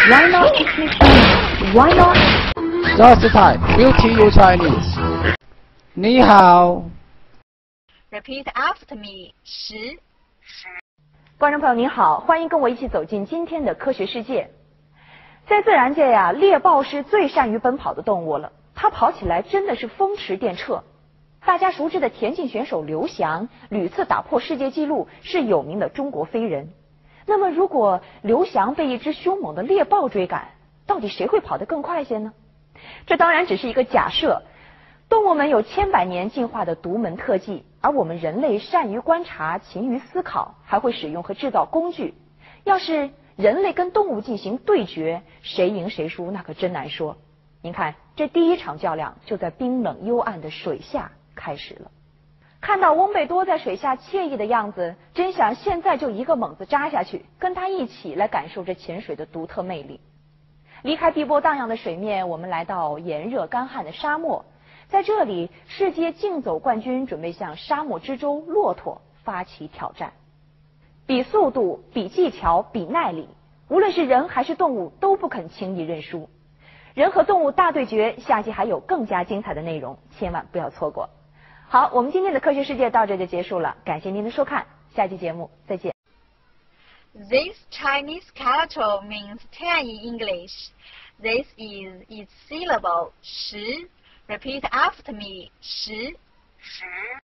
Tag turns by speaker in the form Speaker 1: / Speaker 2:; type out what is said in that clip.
Speaker 1: Why not speak Chinese? Why not?
Speaker 2: Just type Beauty You Chinese. 你好。
Speaker 3: Repeat after me. 10。
Speaker 1: 观众朋友您好，欢迎跟我一起走进今天的科学世界。在自然界呀，猎豹是最善于奔跑的动物了，它跑起来真的是风驰电掣。大家熟知的田径选手刘翔屡次打破世界纪录，是有名的中国飞人。那么，如果刘翔被一只凶猛的猎豹追赶，到底谁会跑得更快些呢？这当然只是一个假设。动物们有千百年进化的独门特技，而我们人类善于观察、勤于思考，还会使用和制造工具。要是人类跟动物进行对决，谁赢谁输，那可真难说。您看，这第一场较量就在冰冷幽暗的水下开始了。看到翁贝多在水下惬意的样子，真想现在就一个猛子扎下去，跟他一起来感受这潜水的独特魅力。离开碧波荡漾的水面，我们来到炎热干旱的沙漠。在这里，世界竞走冠军准备向沙漠之舟骆驼发起挑战，比速度，比技巧，比耐力，无论是人还是动物都不肯轻易认输。人和动物大对决，下期还有更加精彩的内容，千万不要错过。好，我们今天的科学世界到这就结束了，感谢您的收看，下期节目再见。
Speaker 3: This Chinese character means 10 in English. This is its syllable 10. Repeat after me. 10.